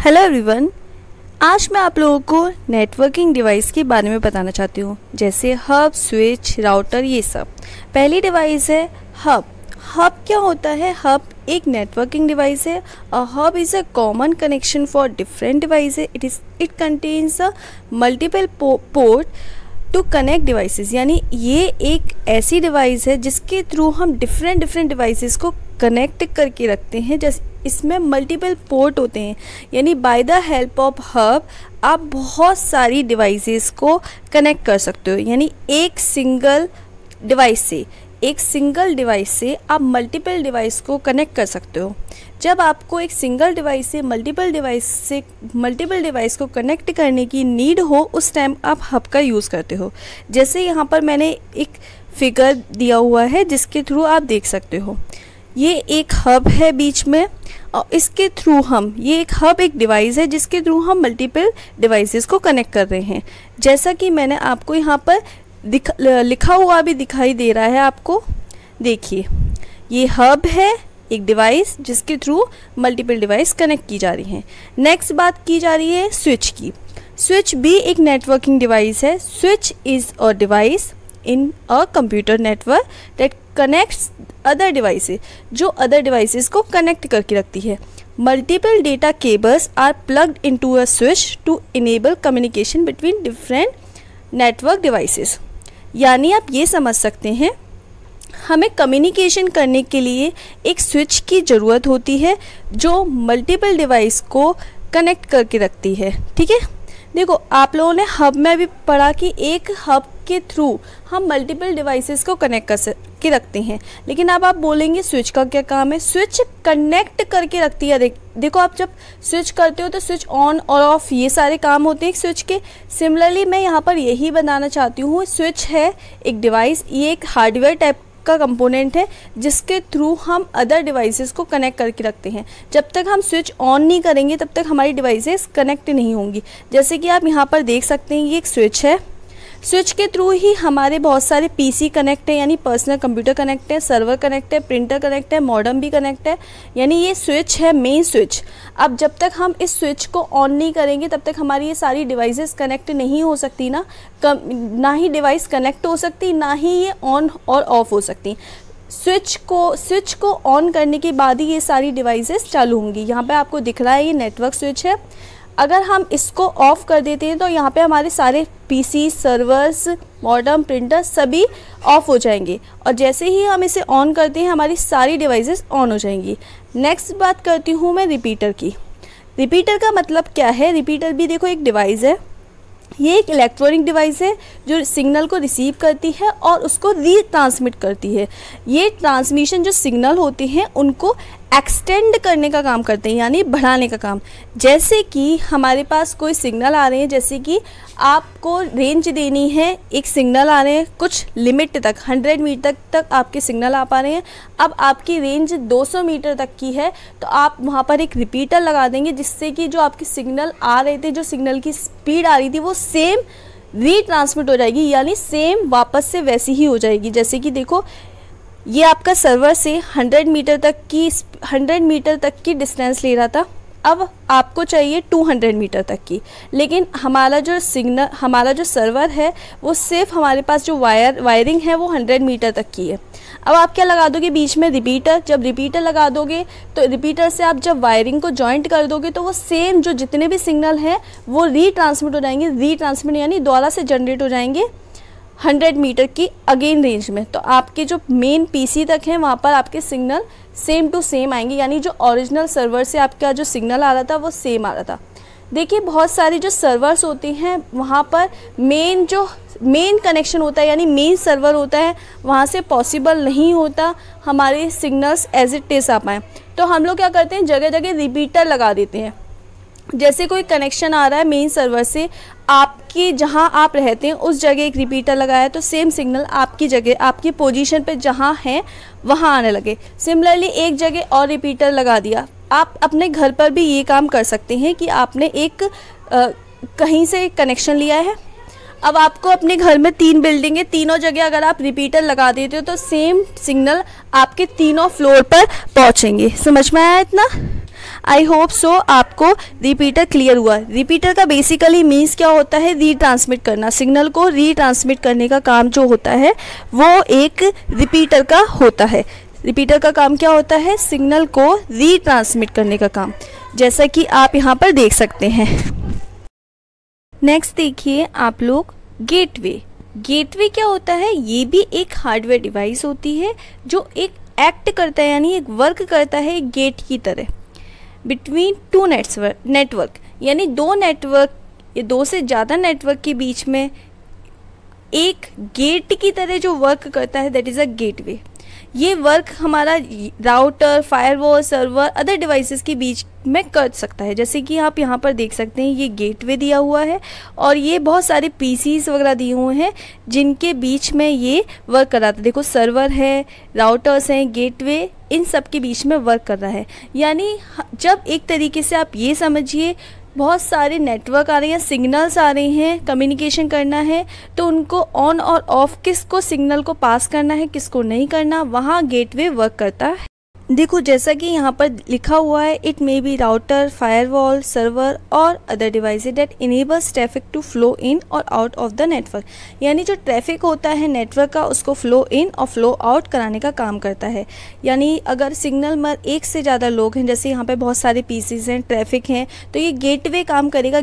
Hello everyone, आज मैं आप लोगों को नेटवर्किंग डिवाइस के बारे में बताना चाहती हूँ, जैसे हब, स्विच, राउटर, ये सब। पहली डिवाइस है हब। हब क्या होता है? हब एक नेटवर्किंग डिवाइस है। A hub is a common connection for different device. It contains a multiple port to connect devices. यानी ये एक ऐसी डिवाइस है जिसके थ्रू हम डिफरेंट डिवाइसेस को कनेक्ट करके रखते हैं। जैसे इसमें मल्टीपल पोर्ट होते हैं, यानी by the help of hub आप बहुत सारी डिवाइसेस को कनेक्ट कर सकते हो। यानी एक सिंगल डिवाइस से आप मल्टीपल डिवाइस को कनेक्ट कर सकते हो। जब आपको एक सिंगल डिवाइस से मल्टीपल डिवाइस को कनेक्ट करने की नीड हो, उस टाइम आप हब का यूज़ करते हो। जैसे यहाँ पर मैंने एक फिगर दिया हुआ है जिसके थ्रू आप देख सकते हो। ये एक हब है बीच में, और इसके थ्रू ये एक हब एक डिवाइस है जिसके थ्रू हम मल्टीपल डिवाइसेस को कनेक्ट कर रहे हैं। जैसा कि मैंने आपको यहाँ पर लिखा हुआ भी दिखाई दे रहा है आपको। देखिए, ये हब है एक डिवाइस जिसके थ्रू मल्टीपल डिवाइस कनेक्ट की जा रही हैं। नेक्स्ट बात की जा रही है स्विच की। स्विच भी एक नेटवर्किंग डिवाइस है। Switch is a device in a computer network that connects other devices, जो अदर डिवाइसेस को कनेक्ट करके रखती है। Multiple data cables are plugged into a switch to enable communication between different network devices. यानी आप ये समझ सकते हैं, हमें कम्युनिकेशन करने के लिए एक स्विच की ज़रूरत होती है जो मल्टीपल डिवाइस को कनेक्ट करके रखती है। ठीक है, देखो आप लोगों ने हब में भी पढ़ा कि एक हब के थ्रू हम मल्टीपल डिवाइसेस को कनेक्ट के रखते हैं। लेकिन अब आप बोलेंगे स्विच का क्या काम है? स्विच कनेक्ट करके रखती है। देखो आप जब स्विच करते हो तो स्विच ऑन और ऑफ ये सारे काम होते हैं स्विच के। सिमिलरली मैं यहाँ पर यही बनाना चाहती हूँ। स्विच है एक डिवाइस, ये एक हार्डवेयर टाइप का कंपोनेंट है जिसके थ्रू हम अदर डिवाइसेस को कनेक्ट करके रखते हैं। जब तक हम स्विच ऑन नहीं करेंगे तब तक हमारी डिवाइसेस कनेक्ट नहीं होंगी। जैसे कि आप यहाँ पर देख सकते हैं, ये एक स्विच है। स्विच के थ्रू ही हमारे बहुत सारे पीसी कनेक्ट है, यानी पर्सनल कंप्यूटर कनेक्ट है, सर्वर कनेक्ट है, प्रिंटर कनेक्ट है, मॉडेम भी कनेक्ट है। यानी ये स्विच है मेन स्विच। अब जब तक हम इस स्विच को ऑन नहीं करेंगे तब तक हमारी ये सारी डिवाइसेस कनेक्ट नहीं हो सकती ना ही डिवाइस कनेक्ट हो सकती, ना ही ये ऑन और ऑफ हो सकती। स्विच को ऑन करने के बाद ही ये सारी डिवाइसेस चालू होंगी। यहाँ पे आपको दिख रहा है ये नेटवर्क स्विच है। अगर हम इसको ऑफ़ कर देते हैं तो यहाँ पे हमारे सारे पीसी, सर्वर्स, मॉडेम, प्रिंटर सभी ऑफ़ हो जाएंगे, और जैसे ही हम इसे ऑन करते हैं हमारी सारी डिवाइसेस ऑन हो जाएंगी। नेक्स्ट बात करती हूँ मैं रिपीटर की। रिपीटर का मतलब क्या है? रिपीटर भी देखो एक डिवाइस है। ये एक इलेक्ट्रॉनिक डिवाइस है जो सिग्नल को रिसीव करती है और उसको रीट्रांसमिट करती है। ये ट्रांसमिशन जो सिग्नल होते हैं उनको एक्सटेंड करने का काम करते हैं, यानी बढ़ाने का काम। जैसे कि हमारे पास कोई सिग्नल आ रहे हैं, जैसे कि आपको रेंज देनी है, एक सिग्नल आ रहे हैं कुछ लिमिट तक, 100 मीटर तक आपके सिग्नल आ पा रहे हैं। अब आपकी रेंज 200 मीटर तक की है तो आप वहाँ पर एक रिपीटर लगा देंगे, जिससे कि जो आपके सिग्नल आ रहे थे, जो सिग्नल की स्पीड आ रही थी, वो सेम रीट्रांसमिट हो जाएगी, यानी सेम वापस से वैसी ही हो जाएगी। जैसे कि देखो, ये आपका सर्वर से 100 मीटर तक की डिस्टेंस ले रहा था। अब आपको चाहिए 200 मीटर तक की, लेकिन हमारा जो सर्वर है वो सिर्फ हमारे पास जो वायरिंग है वो 100 मीटर तक की है। अब आप क्या लगा दोगे बीच में? रिपीटर। जब रिपीटर लगा दोगे तो रिपीटर से आप जब वायरिंग को जॉइंट कर दोगे तो वो सेम जो जितने भी सिग्नल हैं वो रीट्रांसमिट हो जाएंगे। रीट्रांसमिट यानी दोबारा से जनरेट हो जाएंगे 100 मीटर की अगेन रेंज में। तो आपके जो मेन पीसी तक हैं वहाँ पर आपके सिग्नल सेम टू सेम आएंगे, यानी जो ओरिजिनल सर्वर से आपका जो सिग्नल आ रहा था वो सेम आ रहा था। देखिए, बहुत सारे जो सर्वर्स होते हैं वहाँ पर मेन कनेक्शन होता है, यानी मेन सर्वर होता है, वहाँ से पॉसिबल नहीं होता हमारे सिग्नल्स एज इट इज़ आ पाएँ। तो हम लोग क्या करते हैं, जगह जगह रिपीटर लगा देते हैं। जैसे कोई कनेक्शन आ रहा है मेन सर्वर से, आपकी जहां आप रहते हैं उस जगह एक रिपीटर लगाया तो सेम सिग्नल आपकी जगह, आपकी पोजीशन पे जहां है वहां आने लगे। सिमिलरली एक जगह और रिपीटर लगा दिया। आप अपने घर पर भी ये काम कर सकते हैं कि आपने एक कहीं से कनेक्शन लिया है। अब आपको अपने घर में 3 बिल्डिंग है, तीनों जगह अगर आप रिपीटर लगा देते हो तो सेम सिग्नल आपके तीनों फ्लोर पर पहुंचेंगे। समझ में आया इतना? आई होप सो आपको रिपीटर क्लियर हुआ। रिपीटर का बेसिकली मीन्स क्या होता है, रीट्रांसमिट करना। सिग्नल को रीट्रांसमिट करने का काम जो होता है वो एक रिपीटर का होता है। रिपीटर का काम क्या होता है, सिग्नल को रीट्रांसमिट करने का काम, जैसा कि आप यहाँ पर देख सकते हैं। नेक्स्ट देखिए आप लोग गेटवे। गेटवे क्या होता है, ये भी एक हार्डवेयर डिवाइस होती है जो एक एक्ट करता है, यानी एक वर्क करता है एक गेट की तरह बिटवीन टू नेटवर्क, यानी दो नेटवर्क या दो से ज़्यादा नेटवर्क के बीच में एक गेट की तरह जो वर्क करता है, दैट इज़ अ गेटवे। ये वर्क हमारा router, firewall, server, other devices के बीच में कर सकता है। जैसे कि आप यहाँ पर देख सकते हैं ये गेटवे दिया हुआ है और ये बहुत सारे पीसीस वगैरह दिए हुए हैं जिनके बीच में ये वर्क कर रहा था। देखो सर्वर है, राउटर्स हैं, गेटवे, इन सब के बीच में वर्क कर रहा है। यानी जब एक तरीके से आप ये समझिए बहुत सारे नेटवर्क आ रहे हैं, सिग्नल्स आ रहे हैं, कम्युनिकेशन करना है, तो उनको ऑन और ऑफ, किसको सिग्नल को पास करना है, किसको नहीं करना, वहाँ गेटवे वर्क करता है। देखो जैसा कि यहाँ पर लिखा हुआ है, it may be router, firewall, server और other devices that enables traffic to flow in और आउट ऑफ द नेटवर्क। यानी जो ट्रैफिक होता है नेटवर्क का, उसको फ्लो इन और फ्लो आउट कराने का काम करता है। यानी अगर सिग्नल में एक से ज़्यादा लोग हैं, जैसे यहाँ पे बहुत सारे पीसीज हैं, ट्रैफिक हैं, तो ये गेटवे काम करेगा,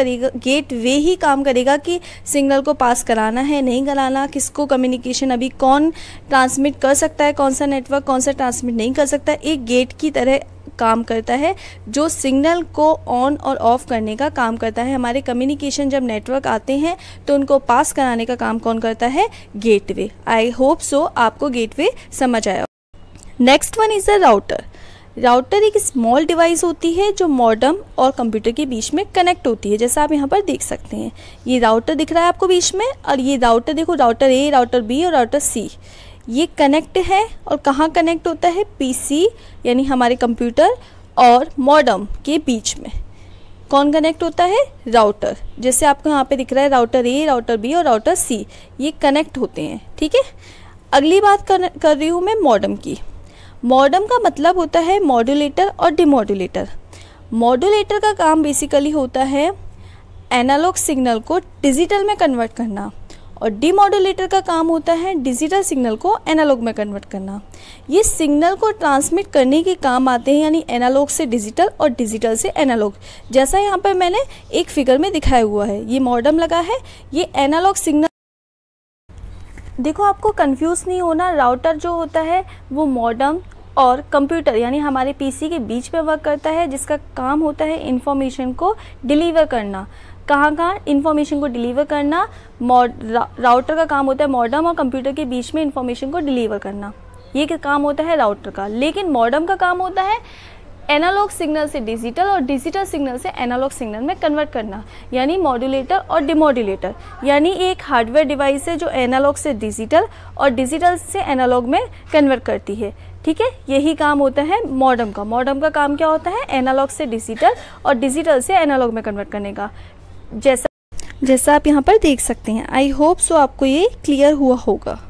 गेटवे ही काम करेगा कि सिग्नल को पास कराना है, नहीं कराना, किसको कम्युनिकेशन अभी कौन ट्रांसमिट कर सकता है, कौन सा नेटवर्क कौन सा ट्रांसमिट नहीं कर सकता है। एक गेट की तरह काम करता है जो सिग्नल को ऑन और ऑफ करने का काम करता है। हमारे कम्युनिकेशन जब नेटवर्क आते हैं तो उनको पास कराने का काम कौन करता है, गेटवे। आई होप सो आपको गेटवे समझ आया। Next one is a router. Router एक स्मॉल डिवाइस होती है जो मॉडेम और कंप्यूटर के बीच में कनेक्ट होती है, जैसा आप यहाँ पर देख सकते हैं। ये राउटर दिख रहा है आपको बीच में, और ये राउटर देखो, राउटर ए, राउटर बी और राउटर सी, ये कनेक्ट है। और कहाँ कनेक्ट होता है, पीसी यानी हमारे कंप्यूटर और मॉडेम के बीच में कौन कनेक्ट होता है, राउटर। जैसे आपको यहाँ पे दिख रहा है राउटर ए, राउटर बी और राउटर सी, ये कनेक्ट होते हैं। ठीक है, अगली बात कर रही हूँ मैं मॉडेम की। मॉडेम का मतलब होता है मॉड्यूलेटर और डिमॉड्यूलेटर। मॉड्यूलेटर का काम बेसिकली होता है एनालॉग सिग्नल को डिजिटल में कन्वर्ट करना, और डीमॉड्यूलेटर का काम होता है डिजिटल सिग्नल को एनालॉग में कन्वर्ट करना। ये सिग्नल को ट्रांसमिट करने के काम आते हैं, यानी एनालॉग से डिजिटल और डिजिटल से एनालॉग। जैसा यहाँ पर मैंने एक फिगर में दिखाया हुआ है, ये मॉडेम लगा है, ये एनालॉग सिग्नल। देखो आपको कंफ्यूज नहीं होना, राउटर जो होता है वो मॉडेम और कंप्यूटर यानी हमारे पीसी के बीच में वर्क करता है, जिसका काम होता है इंफॉर्मेशन को डिलीवर करना। कहाँ इंफॉर्मेशन को डिलीवर करना, राउटर का काम होता है मॉडेम और कंप्यूटर के बीच में इंफॉर्मेशन को डिलीवर करना, ये काम होता है राउटर का। लेकिन मॉडेम का काम होता है एनालॉग सिग्नल से डिजिटल और डिजिटल सिग्नल से एनालॉग सिग्नल में कन्वर्ट करना, यानी मॉड्यूलेटर और डिमॉड्यूलेटर। यानी एक हार्डवेयर डिवाइस है जो एनालॉग से डिजिटल और डिजिटल से एनालॉग में कन्वर्ट करती है। ठीक है, यही काम होता है मॉडेम का। मॉडेम का काम क्या होता है, एनालॉग से डिजिटल और डिजिटल से एनालॉग में कन्वर्ट करने का, जैसा आप यहाँ पर देख सकते हैं। आई होप सो आपको ये क्लियर हुआ होगा।